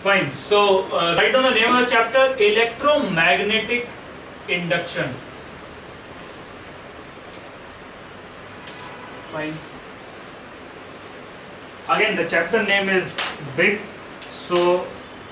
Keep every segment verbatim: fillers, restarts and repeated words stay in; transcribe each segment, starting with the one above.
Fine. So uh, write down the name of the chapter: Electromagnetic Induction. Fine. Again, the chapter name is big, so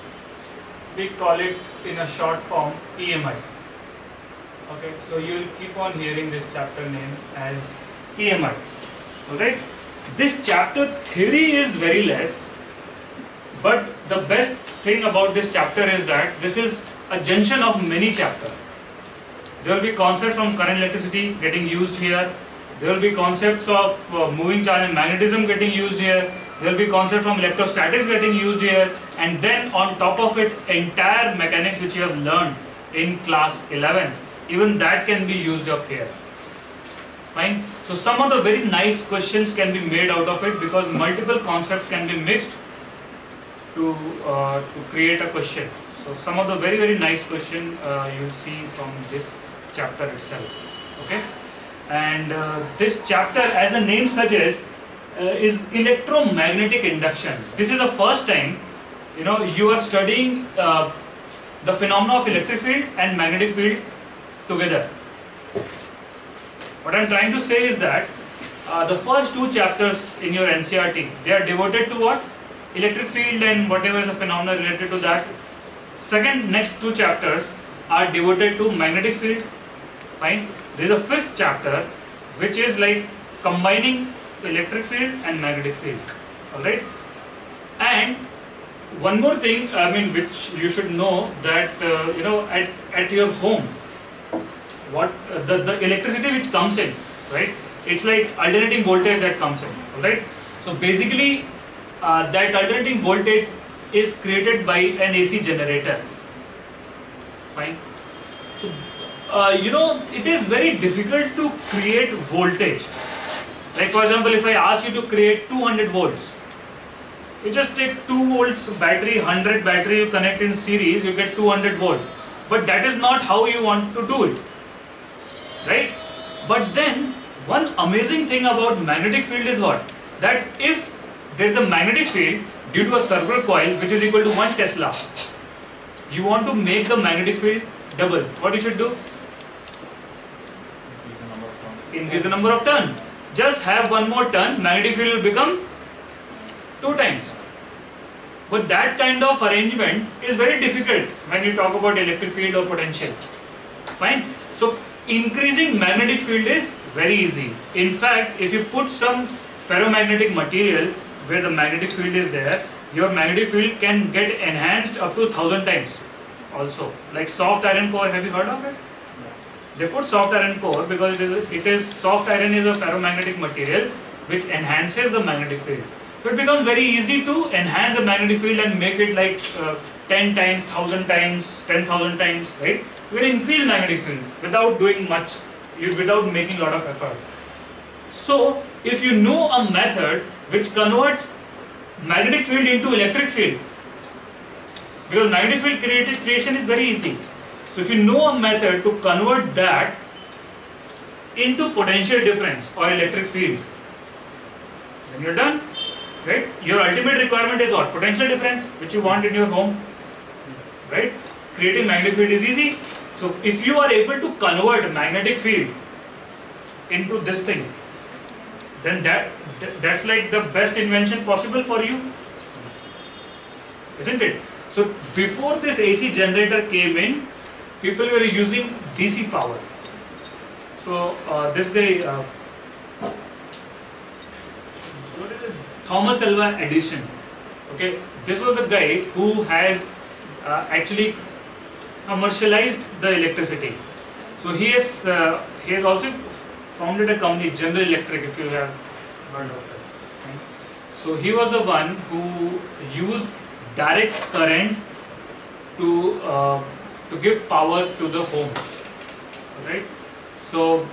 we call it in a short form E M I. Okay, so you will keep on hearing this chapter name as E M I. Alright, this chapter theory is very less, but the best thing about this chapter is that this is a junction of many chapters. There will be concepts from current electricity getting used here. There will be concepts of uh, moving charge and magnetism getting used here. There will be concepts from electrostatics getting used here, and then on top of it, entire mechanics which you have learned in class eleven, even that can be used up here. Fine. So some of the very nice questions can be made out of it because multiple concepts can be mixed to uh, to create a question. So some of the very very nice question uh, you will see from this chapter itself. Okay, and uh, this chapter, as the name suggests, uh, is electromagnetic induction. This is the first time you know you are studying uh, the phenomena of electric field and magnetic field together. What I am trying to say is that uh, the first two chapters in your N C E R T, they are devoted to what? Electric field and whatever is the phenomena related to that. Second, next two chapters are devoted to magnetic field. Fine. There is a fifth chapter which is like combining electric field and magnetic field. Alright. And one more thing, I mean, which you should know, that uh, you know at at your home, what uh, the the electricity which comes in, right? It's like alternating voltage that comes in. Alright. So basically, uh, that alternating voltage is created by an A C generator. Fine. So uh, you know it is very difficult to create voltage. Like for example, if I ask you to create two hundred volts, you just take two volts battery, one hundred battery, you connect in series, you get two hundred volt. But that is not how you want to do it, right? But then one amazing thing about magnetic field is what? That if there is a magnetic field due to a circular coil which is equal to one Tesla, you want to make the magnetic field double. What you should do? Increase the number of turns. Just have one more turn, magnetic field will become two times. But that kind of arrangement is very difficult when you talk about electric field or potential. Fine. So increasing magnetic field is very easy. In fact, if you put some ferromagnetic material where the magnetic field is there, your magnetic field can get enhanced up to thousand times also. Like soft iron core, have you heard of it? They put soft iron core because it is, it is soft iron is a ferromagnetic material which enhances the magnetic field. So it becomes very easy to enhance the magnetic field and make it like uh, ten times, one thousand times, ten thousand times, right? You can increase magnetic field without doing much, without making a lot of effort. So if you know a method which converts magnetic field into electric field, because magnetic field created creation is very easy. So if you know a method to convert that into potential difference or electric field, then you're done, right? Your ultimate requirement is what? Potential difference, which you want in your home, right? Creating magnetic field is easy. So if you are able to convert magnetic field into this thing, then that that's like the best invention possible for you, isn't it? So before this A C generator came in, people were using D C power. So uh, this guy, uh, what is it? Thomas Alva Edison. Okay, this was the guy who has uh, actually commercialized the electricity. So he has uh, he has also founded a company, General Electric, if you have heard of it. Okay. So he was the one who used direct current to uh, to give power to the homes. Alright. So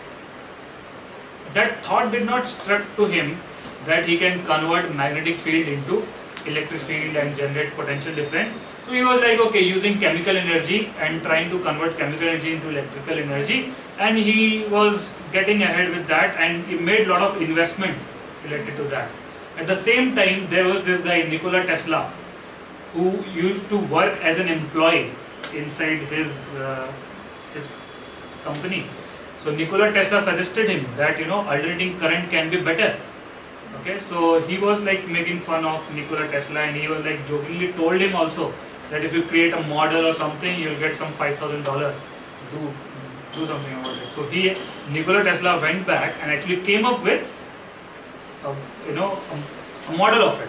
that thought did not struck to him that he can convert magnetic field into electric field and generate potential difference. So he was like, okay, using chemical energy and trying to convert chemical energy into electrical energy, and he was getting ahead with that, and he made a lot of investment related to that. At the same time, there was this guy Nikola Tesla, who used to work as an employee inside his uh, his, his company. So Nikola Tesla suggested him that, you know, alternating current can be better. Okay, so he was like making fun of Nikola Tesla, and he was like jokingly told him also that if you create a model or something, you'll get some five thousand dollars. Do do something about it. So he, Nikola Tesla, went back and actually came up with, a, you know, a, a model of it.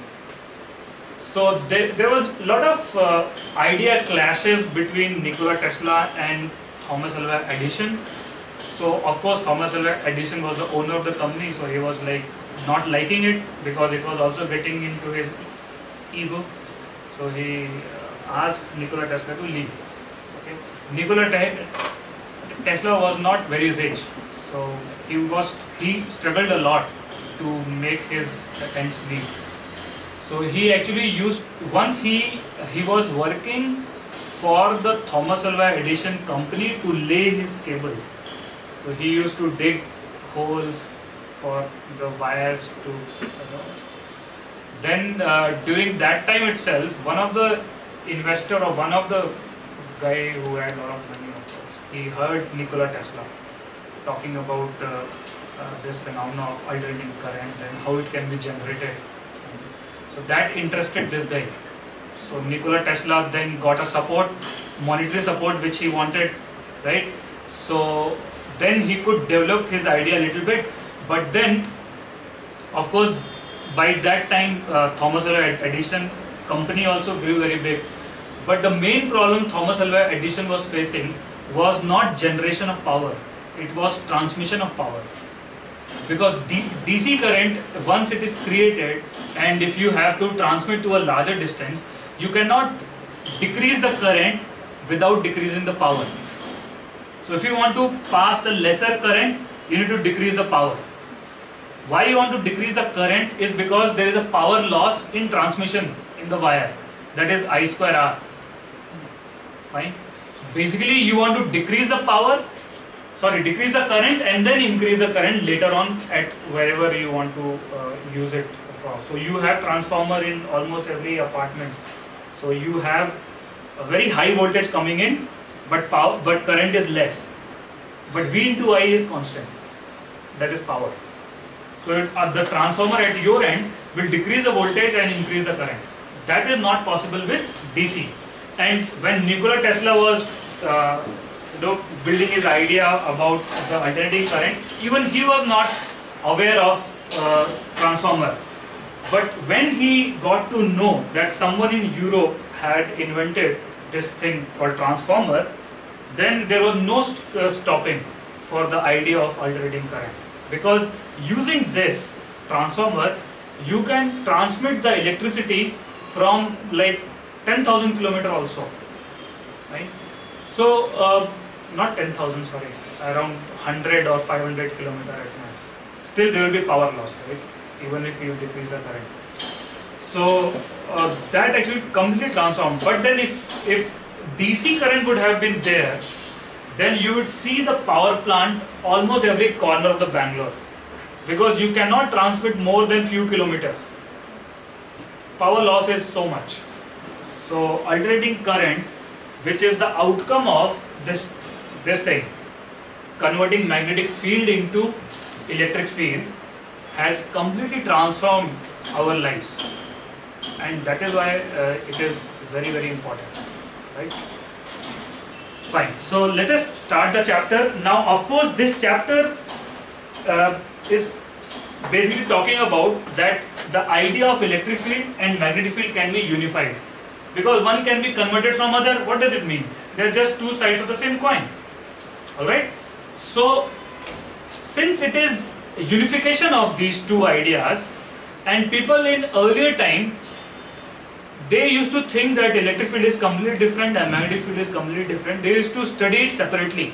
So there, there was a lot of uh, idea clashes between Nikola Tesla and Thomas Alva Edison. So of course Thomas Alva Edison was the owner of the company, so he was like not liking it because it was also getting into his ego. So he uh, asked Nikola Tesla to leave. Okay, Nikola Te Tesla was not very rich, so he was he struggled a lot to make his ends meet. So he actually used, once he he was working for the Thomas Alva Edison company to lay his cable. So he used to dig holes for the wires to, you know. Then uh, during that time itself, one of the investor or one of the guy who had a lot of money, of course, he heard Nikola Tesla talking about uh, uh, this phenomenon of alternating current and how it can be generated. So that interested this guy. So Nikola Tesla then got a support, monetary support which he wanted, right? So then he could develop his idea a little bit, but then of course by that time uh, Thomas Alva Edison company also grew very big. But the main problem Thomas Alva Edison was facing was not generation of power, it was transmission of power. Because D C current, once it is created, and if you have to transmit to a larger distance, you cannot decrease the current without decreasing the power. So if you want to pass the lesser current, you need to decrease the power. Why you want to decrease the current is because there is a power loss in transmission in the wire, that is I square R. Fine. So basically you want to decrease the power, sorry, decrease the current and then increase the current later on at wherever you want to uh, use it for. So you have transformer in almost every apartment. So you have a very high voltage coming in, but power, but current is less. But V into I is constant. That is power. So it, uh, the transformer at your end will decrease the voltage and increase the current. That is not possible with D C. And when Nikola Tesla was uh, you know, building his idea about the alternating current, even he was not aware of uh, transformer. But when he got to know that someone in Europe had invented this thing called transformer, then there was no st uh, stopping for the idea of alternating current. Because using this transformer, you can transmit the electricity from like ten thousand kilometer also, right? So, uh, not ten thousand, sorry, around one hundred or five hundred kilometer at max. Still there will be power loss, right? Even if you decrease the current. So uh, that actually completely transformed. But then if, if D C current would have been there, then you would see the power plant almost every corner of the Bangalore. Because you cannot transmit more than few kilometers. Power loss is so much. So alternating current, which is the outcome of this, this thing, converting magnetic field into electric field, has completely transformed our lives. And that is why uh, it is very, very important, right? Fine. So let us start the chapter. Now, of course, this chapter uh, is basically talking about that the idea of electric field and magnetic field can be unified. Because one can be converted from other. What does it mean? They are just two sides of the same coin. Alright? So, since it is a unification of these two ideas, and people in earlier time, they used to think that electric field is completely different and magnetic field is completely different. They used to study it separately.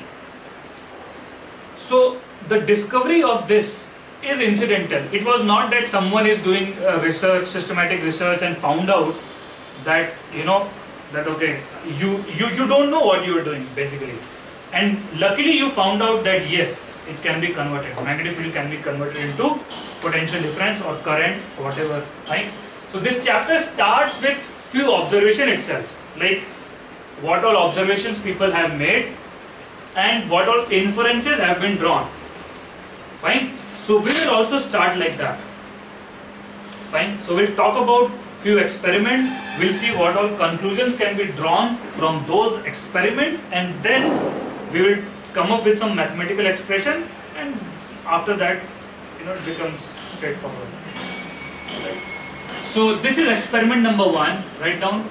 So, the discovery of this is incidental. It was not that someone is doing uh, research, systematic research, and found out that, you know, that okay, you, you, you don't know what you are doing basically. And luckily you found out that yes, it can be converted. Magnetic field can be converted into potential difference or current or whatever, right? So this chapter starts with few observation itself, like what all observations people have made and what all inferences have been drawn. Fine. So we will also start like that. Fine. So we'll talk about few experiments. We'll see what all conclusions can be drawn from those experiments, and then we will come up with some mathematical expression, and after that, you know, it becomes straightforward. Right. So this is experiment number one. Write down.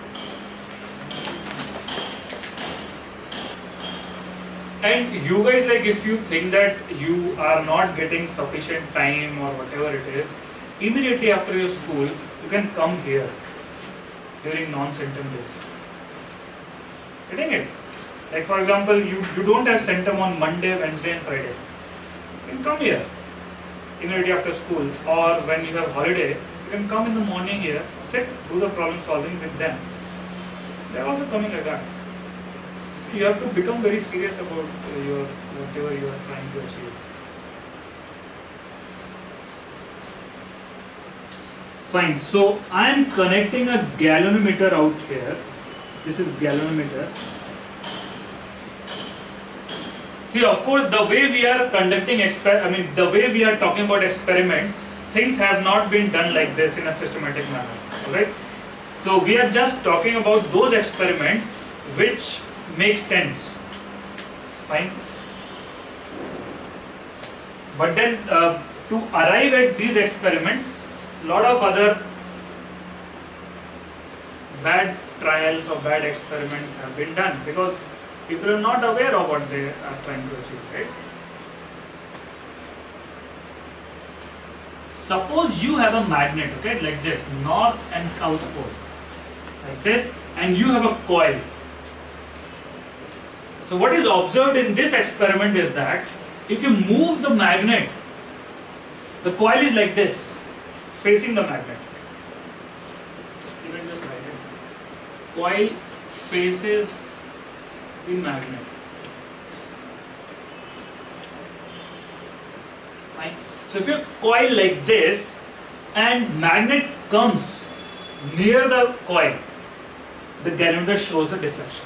And you guys, like, if you think that you are not getting sufficient time or whatever it is, immediately after your school, you can come here during non-centum days. Getting it? Like, for example, you, you don't have centum on Monday, Wednesday and Friday. You can come here immediately after school, or when you have holiday, you can come in the morning here, sit, do the problem solving with them. They are also coming like that. You have to become very serious about your whatever you are trying to achieve. Fine. So I am connecting a galvanometer out here. This is galvanometer. See, of course, the way we are conducting exper I mean, the way we are talking about experiment, things have not been done like this in a systematic manner. Right? So we are just talking about those experiments which make sense. Fine. But then uh, to arrive at these experiments, lot of other bad trials or bad experiments have been done, because people are not aware of what they are trying to achieve, right? Suppose you have a magnet, okay, like this, north and south pole, like this, and you have a coil. So what is observed in this experiment is that if you move the magnet, the coil is like this, facing the magnet. You can just write it. Coil faces the magnet. Fine. So if you coil like this and magnet comes near the coil, the galvanometer shows the deflection.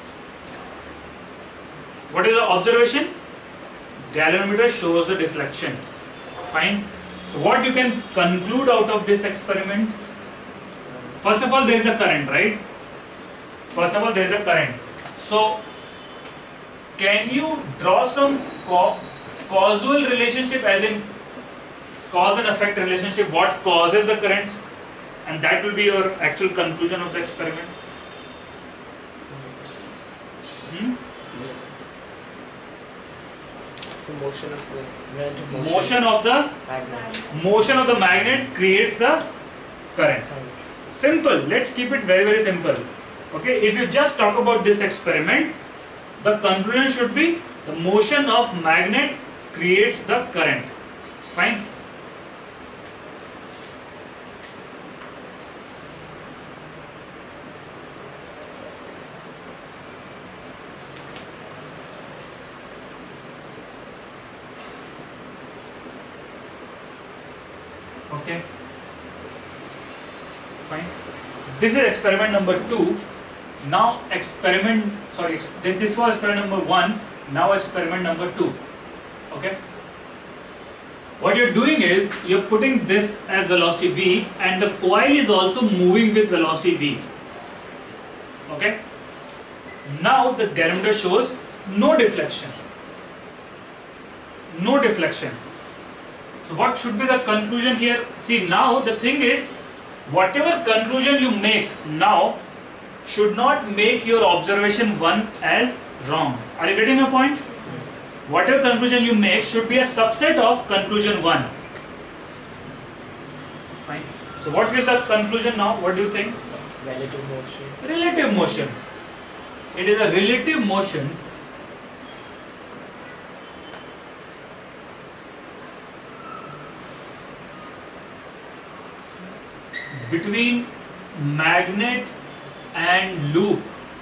What is the observation? Galvanometer shows the deflection. Fine. So what you can conclude out of this experiment? First of all, there is a current, right? First of all, there is a current. So can you draw some ca causal relationship, as in cause and effect relationship, what causes the currents? And that will be your actual conclusion of the experiment. Hmm? The motion of the relative motion, motion of the magnet. motion of the magnet creates the current. Simple. Let's keep it very very simple. Okay. If you just talk about this experiment, the conclusion should be the motion of magnet creates the current. Fine. Okay, fine. This is experiment number two. Now experiment, sorry, this, this was experiment number one. Now experiment number two. Okay. What you're doing is you're putting this as velocity v, and the coil is also moving with velocity v. Okay. Now the galvanometer shows no deflection. No deflection. So what should be the conclusion here? See, now the thing is, whatever conclusion you make now should not make your observation one as wrong. Are you getting my point? Whatever conclusion you make should be a subset of conclusion one. Fine. So what is the conclusion now? What do you think? Relative motion. Relative motion. It is a relative motion between magnet and loop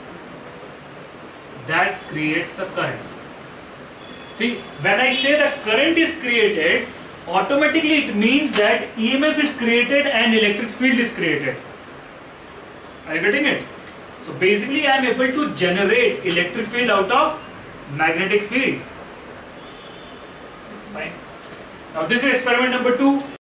that creates the current. See, when I say that current is created, automatically it means that E M F is created and electric field is created. Are you getting it? So basically I am able to generate electric field out of magnetic field. Fine. Now this is experiment number two.